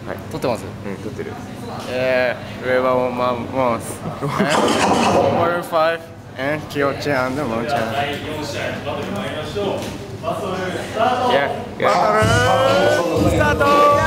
はい。 撮ってます。 撮ってる。 River on my mouth. 445 and Kyo-chan and Moon-chan. Yeah. バトルスタート